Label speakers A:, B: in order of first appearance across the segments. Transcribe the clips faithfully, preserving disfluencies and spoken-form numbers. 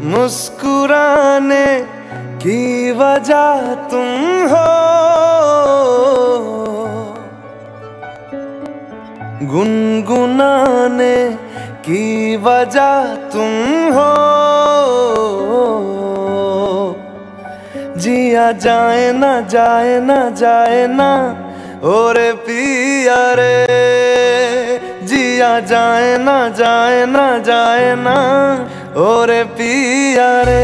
A: मुस्कुराने की वजह तुम हो, गुनगुनाने की वजह तुम हो। जिया जाए ना जाए ना जाए ना ओरे पिया रे, जिया जाए ना जाए ना जाए ना ओरे पिया रे।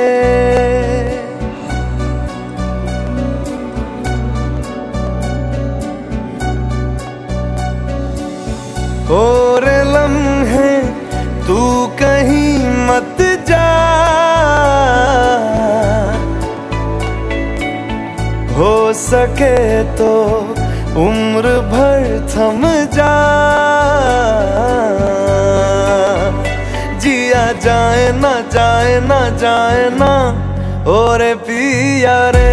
A: और लम्हे तू कहीं मत जा, हो सके तो उम्र भर थम जा। जिया जाए ना जाए ना जाए ना ओरे पिया रे,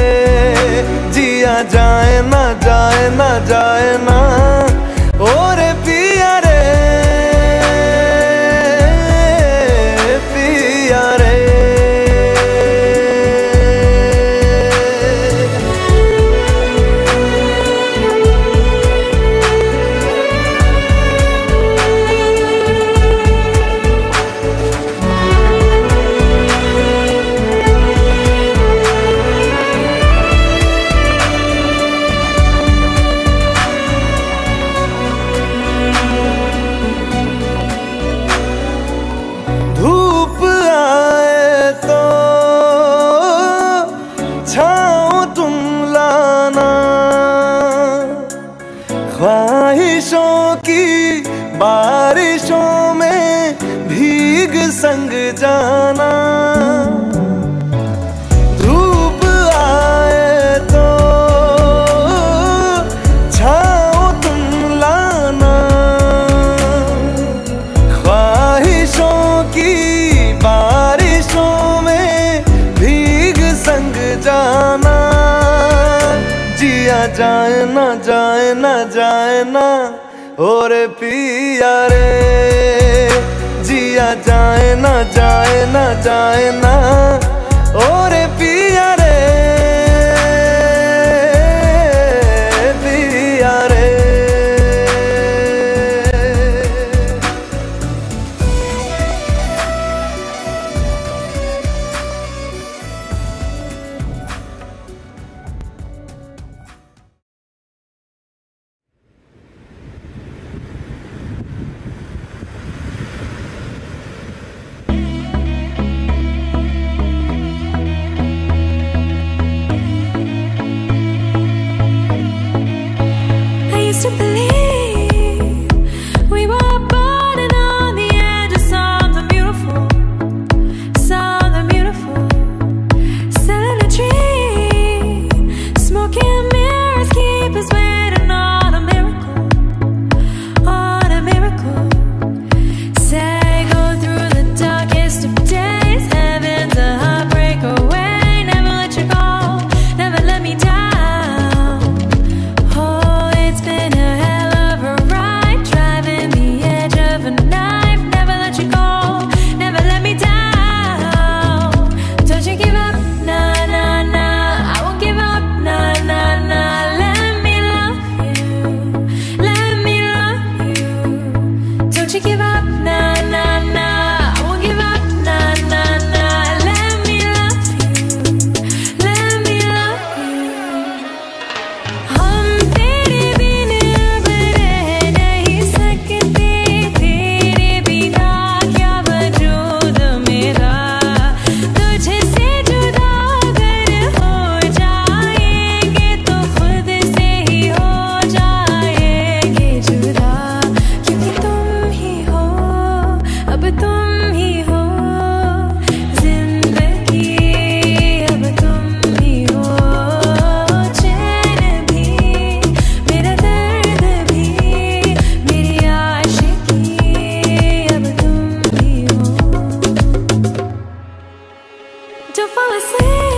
A: जिया जाए ना जाए ना जाए ना ओरे पिया रे, पिया रे। ख्वाहिशों की बारिशों में भीग संग जाना, धूप आए तो छाओ तुम लाना। ख्वाहिशों की बारिशों में भीग संग जाना। जिया जाए ना जाए ना जाए ना ओरे पिया रे, जिया जाए ना जाए ना जाए ना ओरे पिया रे, पिया रे।
B: To believe we were born and on the edge of something beautiful, something beautiful. Selling a dream, smoking mirrors keep us waiting on a miracle, on a miracle. Say go through the darkest of days, heaven's a heartbreak away. Never let you go, never let me down. To fall asleep.